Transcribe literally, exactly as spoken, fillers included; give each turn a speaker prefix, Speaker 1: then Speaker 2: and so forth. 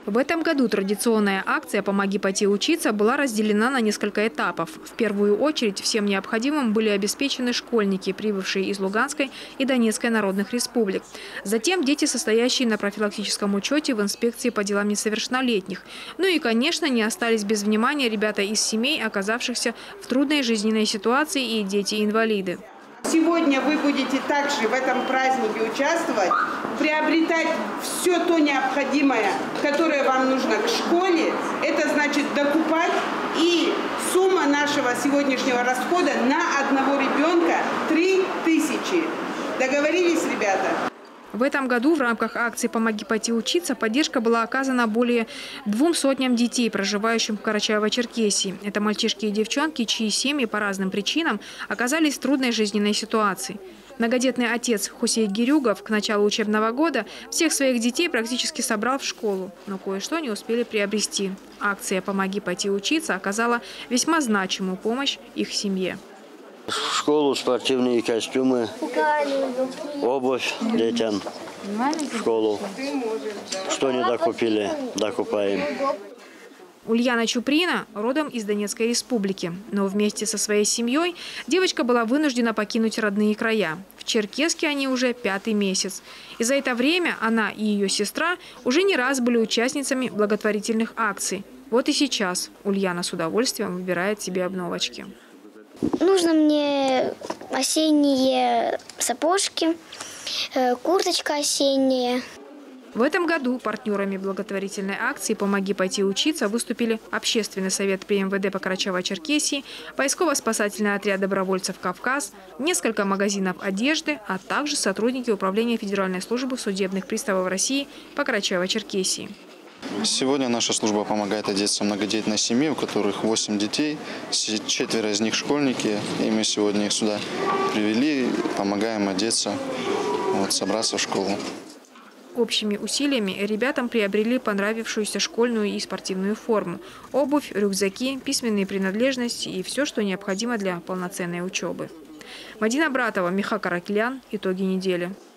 Speaker 1: В этом году традиционная акция «Помоги пойти учиться» была разделена на несколько этапов. В первую очередь всем необходимым были обеспечены школьники, прибывшие из Луганской и Донецкой народных республик. Затем дети, состоящие на профилактическом учете в инспекции по делам несовершеннолетних. Ну и, конечно, не остались без внимания ребята из семей, оказавшихся в трудной жизненной ситуации, и дети-инвалиды.
Speaker 2: Сегодня вы будете также в этом празднике участвовать, приобретать все то необходимое, которое вам нужно к школе. Это значит докупать, и сумма нашего сегодняшнего расхода на одного ребенка три тысячи. Договорились, ребята?
Speaker 1: В этом году в рамках акции «Помоги пойти учиться» поддержка была оказана более двум сотням детей, проживающим в Карачаево-Черкесии. Это мальчишки и девчонки, чьи семьи по разным причинам оказались в трудной жизненной ситуации. Многодетный отец Хусей Гирюгов к началу учебного года всех своих детей практически собрал в школу, но кое-что не успели приобрести. Акция «Помоги пойти учиться» оказала весьма значимую помощь их семье.
Speaker 3: В школу спортивные костюмы, обувь детям в школу. Что не докупили, докупаем.
Speaker 1: Ульяна Чуприна родом из Донецкой республики. Но вместе со своей семьей девочка была вынуждена покинуть родные края. В Черкесске они уже пятый месяц. И за это время она и ее сестра уже не раз были участницами благотворительных акций. Вот и сейчас Ульяна с удовольствием выбирает себе обновочки.
Speaker 4: Нужно мне осенние сапожки, курточка осенняя.
Speaker 1: В этом году партнерами благотворительной акции «Помоги пойти учиться» выступили Общественный совет при эм вэ дэ по Карачаево-Черкесии, Поисково-спасательный отряд добровольцев «Кавказ», несколько магазинов одежды, а также сотрудники Управления Федеральной службы судебных приставов России по Карачаево-Черкесии.
Speaker 5: Сегодня наша служба помогает одеться многодетной семье, у которых восемь детей, четверо из них школьники, и мы сегодня их сюда привели, помогаем одеться, вот, собраться в школу.
Speaker 1: Общими усилиями ребятам приобрели понравившуюся школьную и спортивную форму, обувь, рюкзаки, письменные принадлежности и все, что необходимо для полноценной учебы. Мадина Братова, Миха Каракелян. Итоги недели.